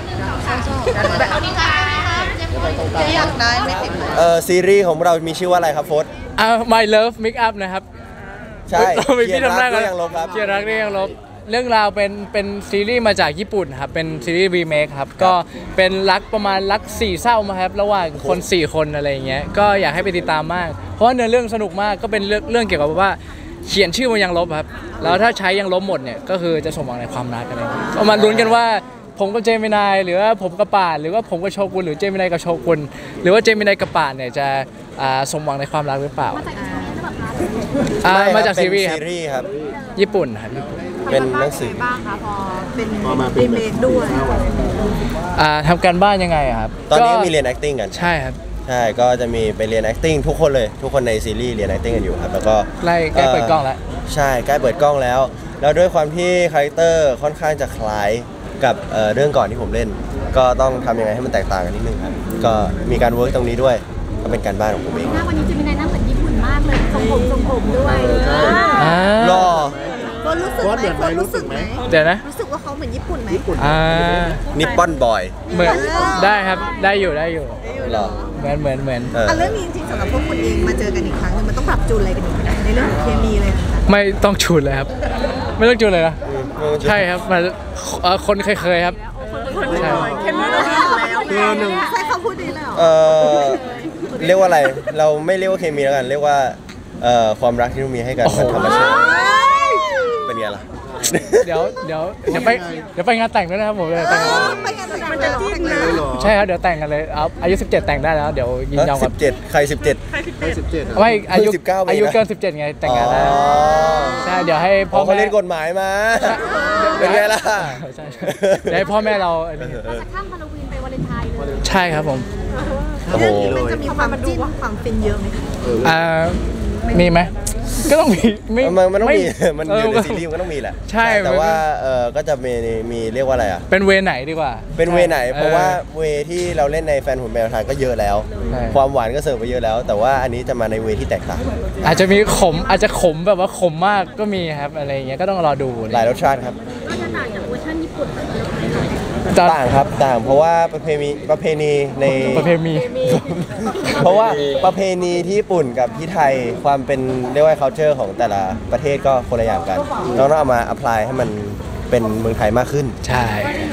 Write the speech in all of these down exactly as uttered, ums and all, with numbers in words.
เอาดีค่ะจะอยากได้ไม่ติดเออซีรีส์ของเรามีชื่อว่าอะไรครับโฟสอ่า My Love Make Up นะครับใช่เขียนรักได้ยังลบครับเขียนรักได้ยังลบเรื่องราวเป็นเป็นซีรีส์มาจากญี่ปุ่นครับเป็นซีรีส์รีเมคครับก็เป็นรักประมาณรักสี่เศร้ามาครับระหว่างคนสี่คนอะไรอย่างเงี้ยก็อยากให้ไปติดตามมากเพราะว่าเนื้อเรื่องสนุกมากก็เป็นเรื่องเรื่องเกี่ยวกับว่าเขียนชื่อมันยังลบครับแล้วถ้าใช้ยังลบหมดเนี่ยก็คือจะสมหวังในความรักอะไรก็มาลุ้นกันว่าผมกับเจมินายหรือว่าผมกับป่านหรือว่าผมกับโชกุนหรือเจมินายกับโชกุนหรือว่าเจมินายกับป่านเนี่ยจะสมหวังในความรักหรือเปล่ามาจากซีรีส์ครับญี่ปุ่นครับเป็นหนังสือบ้างคะพอเป็นรีเมคด้วยทำการบ้านยังไงครับตอนนี้มีเรียน acting กันใช่ครับใช่ก็จะมีไปเรียน acting ทุกคนเลยทุกคนในซีรีส์เรียน acting กันอยู่ครับแล้วก็ใกล้ใกล้เปิดกล้องแล้วใช่ใกล้เปิดกล้องแล้วแล้วด้วยความที่คาแรคเตอร์ค่อนข้างจะคล้ายกับเรื่องก่อนที่ผมเล่นก็ต้องทำยังไงให้มันแตกต่างกันนิดนึงครับก็มีการเวิร์กตรงนี้ด้วยก็เป็นการบ้านของผมเองหน้าวันนี้จะมีในหน้าเหมือนญี่ปุ่นมากเลยทรงผมทรงผมด้วยหล่อก็รู้สึกไหมคนรู้สึกไหมเดี๋ยวนะรู้สึกว่าเขาเหมือนญี่ปุ่นไหมอ่านิปปอนบอยเหมือนได้ครับได้อยู่ได้อยู่หรอเหมือนเหมือนเหมือนอ่ะเรื่องนี้จริงๆสำหรับพวกคุณเองมาเจอกันอีกครั้งนึงมันต้องปรับจูนอะไรกันอีกในเรื่องของเคมีเลยไม่ต้องจูนเลยครับไม่ต้องจูนเลยนะใช่ครับมาคนเคยๆครับใช่เคมีเราดีอยู่แล้วไงใช่เขาพูดดีแล้วเออเรียกว่าอะไรเราไม่เรียกว่าเคมีแล้วกันเรียกว่าความรักที่เรามีให้กันมันธรรมชาติเป็นไงล่ะเดี๋ยวเดี๋ยวเดี๋ยวไปเดี๋ยวไปงานแต่งด้วยนะครับผมเลยแต่งไปงานแต่งมันจะจิ้นเลยใช่ครับเดี๋ยวแต่งกันเลยเอาอายุสิบเจ็ดแต่งได้แล้วเดี๋ยวยินยอมกับสิบเจ็ดใครสิบเจ็ดใครสิบเจ็ดไม่อายุอายุเกินสิบเจ็ดไงแต่งงานได้ใช่เดี๋ยวให้พ่อเขาเล่นกฎหมายมาเป็นไงล่ะใช่เดี๋ยวให้พ่อแม่เราจะข้ามฮาโลวีนไปวาเลนไทน์เลยใช่ครับผมเรื่องนี้มันจะมีความจิ้นความฟินเยอะไหมอ่ามีไหมก็ต้องมีมันมันต้องมีมันอยู่ในซีรีส์มันก็ต้องมีแหละใช่แต่ว่าเออก็จะมีมีเรียกว่าอะไรอ่ะเป็นเวไหนดีกว่าเป็นเวไหนเพราะว่าเวที่เราเล่นในแฟนหุ่นแมวไทยก็เยอะแล้วความหวานก็เสิร์ฟไปเยอะแล้วแต่ว่าอันนี้จะมาในเวที่แตกต่างอาจจะมีขมอาจจะขมแบบว่าขมมากก็มีครับอะไรเงี้ยก็ต้องรอดูหลายรสชาติครับก็จะต่างจากเวอร์ชันญี่ปุ่นต่างครับต่างเพราะว่าประเพณีประเพณีในประเพณีเพราะว่าประเพณีที่ญี่ปุ่นกับที่ไทยความเป็นเรียกว่า culture ของแต่ละประเทศก็คนละอย่างกันเราต้องเอามา apply ให้มันเป็นเมืองไทยมากขึ้นใช่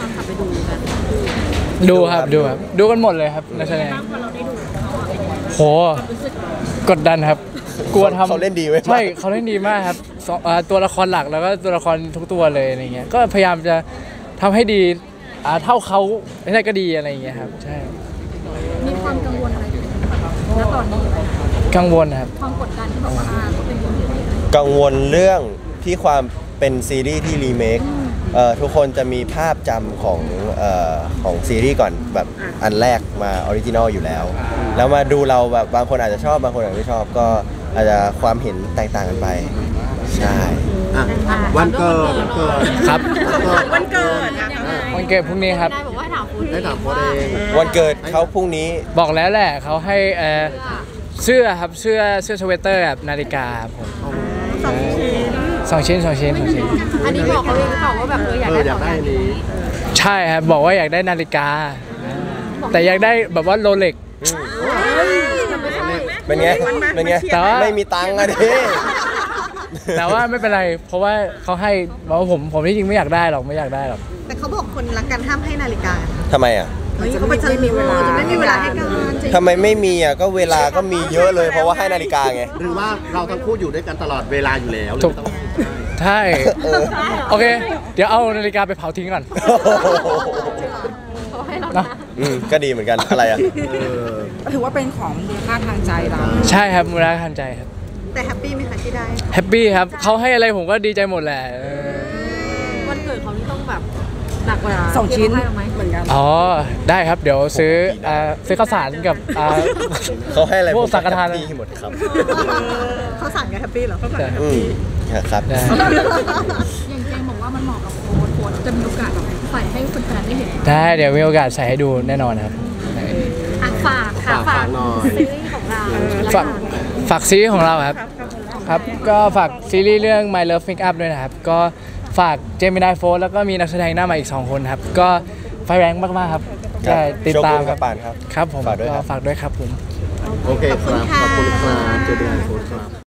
ดูครับดูครับดูกันหมดเลยครับนักแสดงโหกดดันครับกลัวทำเขาเล่นดีไว้ใช่เขาเล่นดีมากครับตัวละครหลักแล้วก็ตัวละครทุกตัวเลยอะไรเงี้ยก็พยายามจะทำให้ดีเท่าเขาไม่ได้ก็ดีอะไรอย่างเงี้ยครับใช่มีความกังวลอะไรณตอนนี้กังวลครับความกดดันที่บอกว่าเป็นกังวลเรื่องที่ความเป็นซีรีส์ที่รีเมคทุกคนจะมีภาพจำของของซีรีส์ก่อนแบบอันแรกมาออริจินอลอยู่แล้วแล้วมาดูเราแบบบางคนอาจจะชอบบางคนอาจจะไม่ชอบก็อาจจะความเห็นแตกต่างกันไปใช่วันเกิดวันเกิดครับวันเกิดวันเกิดพรุ่งนี้ครับได้ถามพ่อเองวันเกิดเขาพรุ่งนี้บอกแล้วแหละเขาให้เสื้อครับเสื้อเสื้อสเวตเตอร์แบบนาฬิกาผมสองชิ้นสองชิ้นสองชิ้นอันนี้บอกเขาเองหรือเปล่าว่าแบบเอออยากได้ของอย่างนี้ใช่ครับบอกว่าอยากได้นาฬิกาแต่อยากได้แบบว่าโรเล็กเป็นไงเป็นไงแต่ว่าไม่มีตังค์อะดิแต่ว่าไม่เป็นไรเพราะว่าเขาให้บอกว่าผมผมที่จริงไม่อยากได้หรอกไม่อยากได้หรอกแต่เขาบอกคนรักกันห้ามให้นาฬิกาทำไมอ่ะเขาไม่มีเวลาจะไม่มีเวลาให้กันทำไมไม่มีอ่ะก็เวลาก็มีเยอะเลยเพราะว่าให้นาฬิกาไงหรือว่าเราทั้งคู่อยู่ด้วยกันตลอดเวลาอยู่แล้วถูกใช่โอเคเดี๋ยวเอานาฬิกาไปเผาทิ้งก่อนนะก็ดีเหมือนกันอะไรอ่ะถือว่าเป็นของมูลค่าทางใจเราใช่ครับมูลค่าทางใจครับแต่แฮปปี้ไหมคะที่ได้แฮปปี้ครับเขาให้อะไรผมก็ดีใจหมดแหละวันเกิดเขาที่ต้องแบบหนักกว่าสองชิ้นเหมือนกันอ๋อได้ครับเดี๋ยวซื้อซื้อข้าวสารกับเขาให้อะไรพวกสังฆทานที่หมดครับข้าวสารกับแฮปปี้เหรอข้าวสารแฮปปี้ครับอย่างเจมบอกว่ามันเหมาะกับโค้ดโค้ดจะมีโอกาสใส่ให้แฟนๆได้เห็นได้เดี๋ยวมีโอกาสใส่ให้ดูแน่นอนครับฝากค่ะฝากซีรีส์ของเราฝากฝากซีรีส์ของเราครับครับก็ฝากซีรีส์เรื่อง My Love Make Up ด้วยนะครับก็ฝากเจมินายโฟร์แล้วก็มีนักแสดงหน้าใหม่อีกสองคนครับก็ไฟแรงมากๆครับใช่ติดตามโชกุนคกัรับบ ปานครับครับผมฝากด้วยครับก็ฝากด้วยครับผมโอเคครับขอบคุณครับเจอกันโค้ชครับ